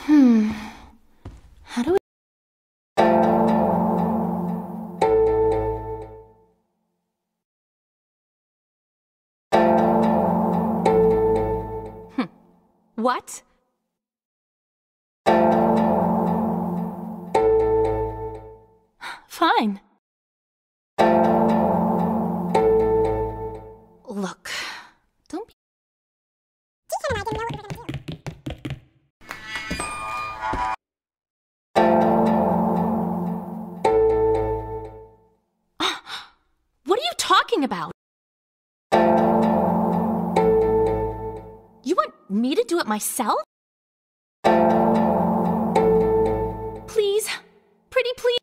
How do we... What? Fine. Look, don't be... What are you talking about? You want me to do it myself? Please, pretty please.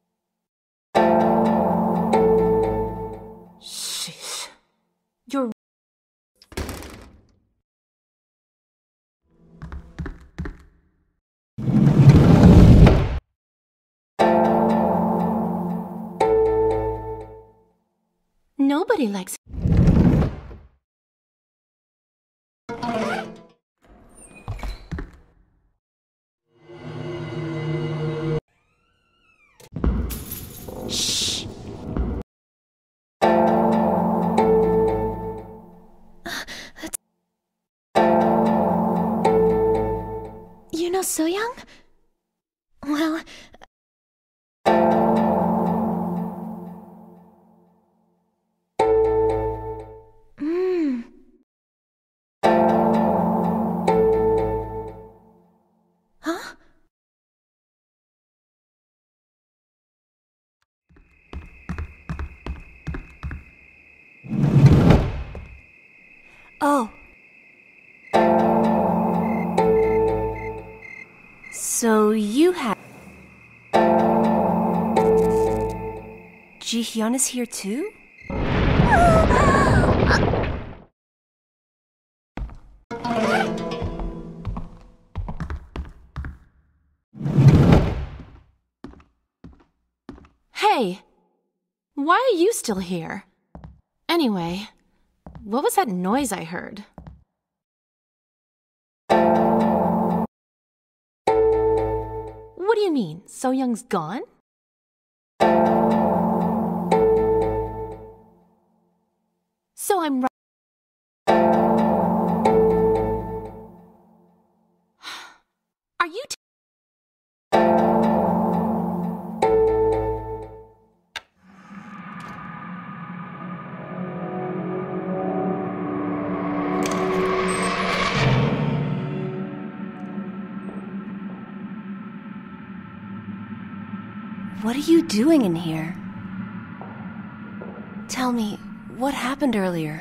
Sheesh. You're... Nobody likes... Shh. You know So Young? Well... Huh? Oh. So you have... Ji-hyun is here too? Hey! Why are you still here? Anyway, what was that noise I heard? What do you mean? So Young's gone? So I'm right. Are you What are you doing in here? Tell me, what happened earlier?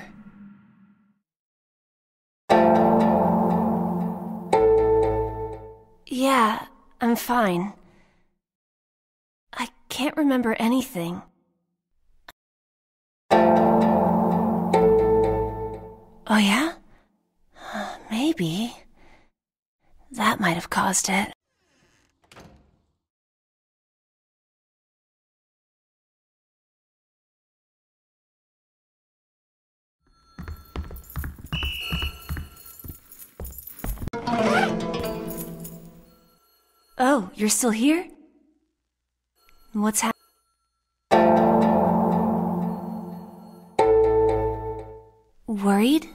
Yeah, I'm fine. I can't remember anything. Oh yeah? Maybe. That might have caused it. Oh, you're still here? What's happening? Worried?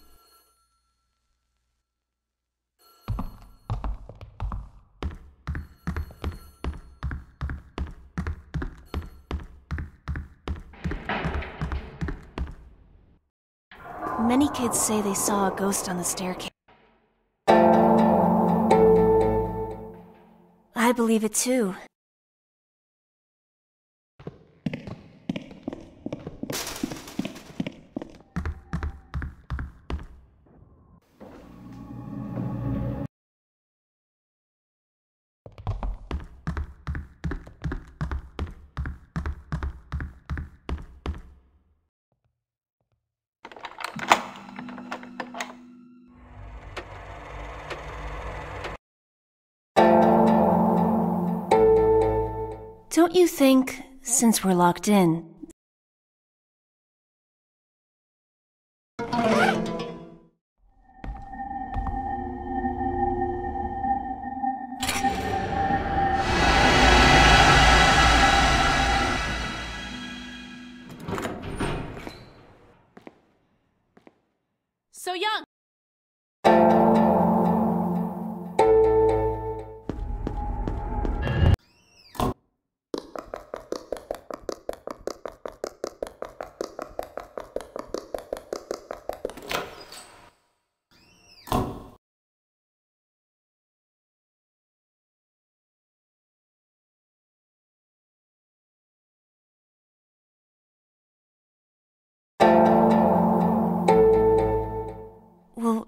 Many kids say they saw a ghost on the staircase. I believe it too. Don't you think, since we're locked in,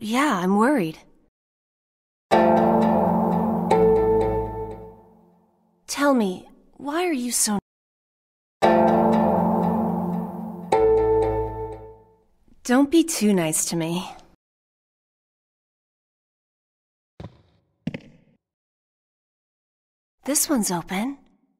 yeah, I'm worried. Tell me, why are you so... Don't be too nice to me. This one's open.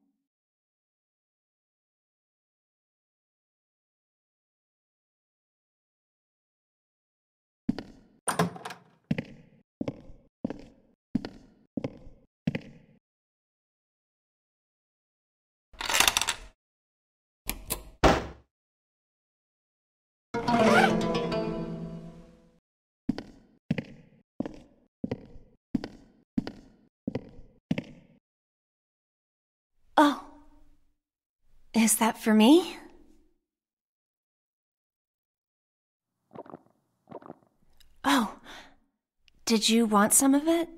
Oh. Is that for me? Oh. Did you want some of it?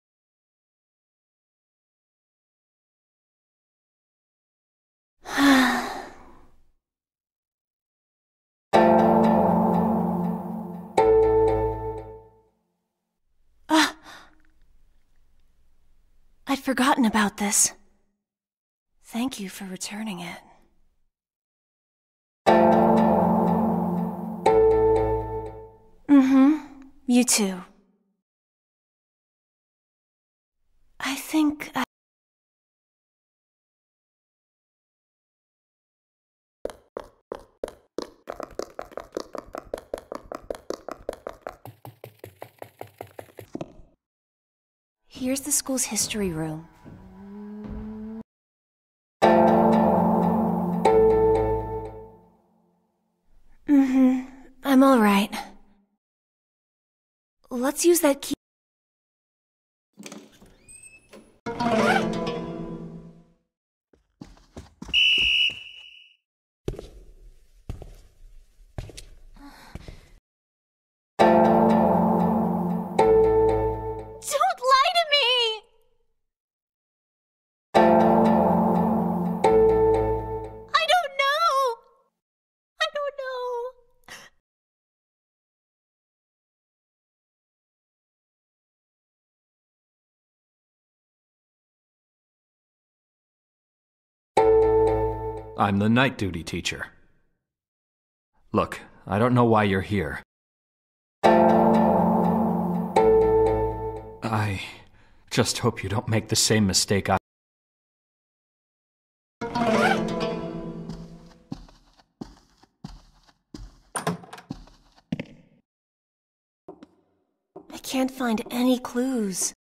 I'd forgotten about this. Thank you for returning it. You too. I think Here's the school's history room. I'm all right. Let's use that key. Don't lie to me! I don't know! I don't know! I'm the night duty teacher. Look, I don't know why you're here. I just hope you don't make the same mistake I... I can't find any clues.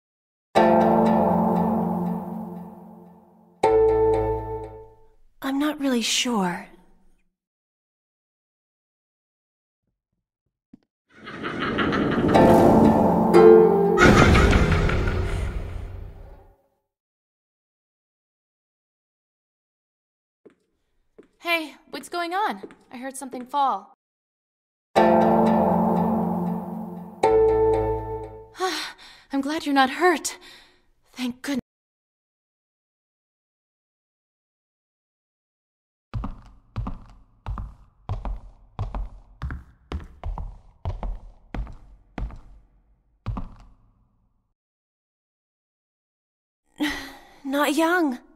I'm not really sure. Hey, what's going on? I heard something fall. I'm glad you're not hurt. Thank goodness. Not young.